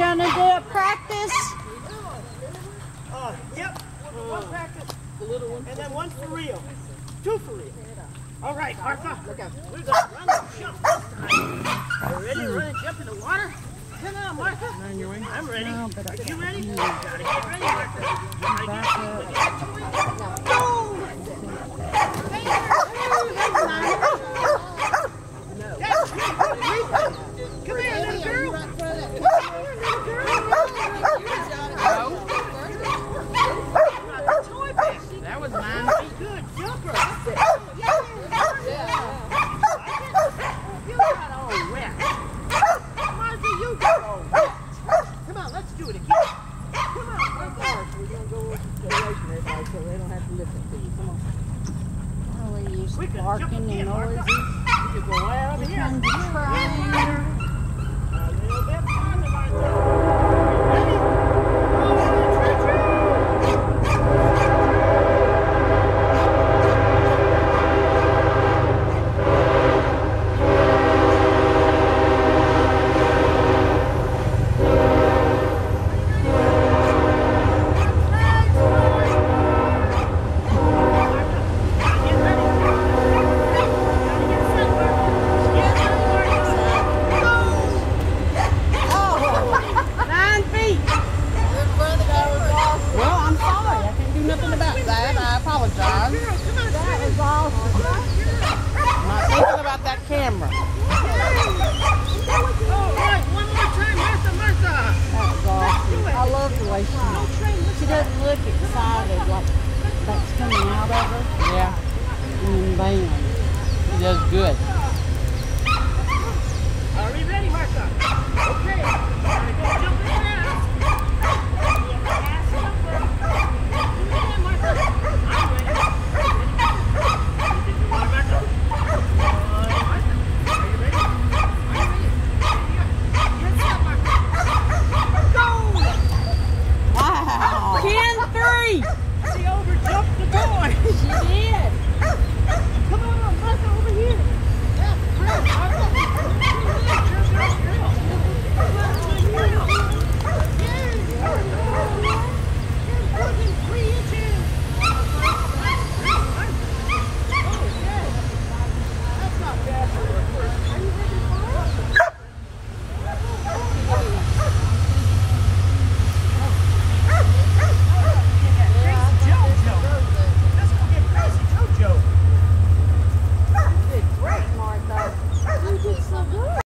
gonna do a practice? Yep. One practice. The little one. And then one for real. Two for real. All right, Martha. We're going to run and jump this time. Are you ready to run and jump in the water? Come on, Martha. I'm ready. No, but are you ready? You gotta get ready, Martha. Go! Come here, little girl. That was mine. Good jumper. You got all wet. Martha, you got all wet. Come on, let's do it again. Come on, we're going to go over to the station everybody so they don't have to listen to you. Come on. Really, you barking and noisy. You can go right over here. Trying to try. A little bit farther, Martha. Ready? She doesn't look excited like that's coming out of her. Yeah. And then bam. She does good. Are we ready, Martha? Okay.